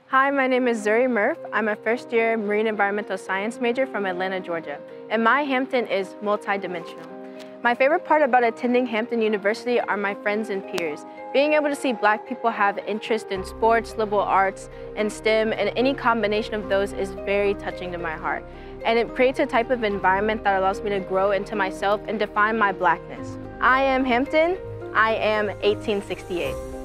Hi, my name is Zuri Murph. I'm a first-year marine environmental science major from Atlanta, Georgia, and my Hampton is multidimensional. My favorite part about attending Hampton University are my friends and peers. Being able to see Black people have interest in sports, liberal arts, and STEM, and any combination of those is very touching to my heart. And it creates a type of environment that allows me to grow into myself and define my Blackness. I am Hampton. I am 1868.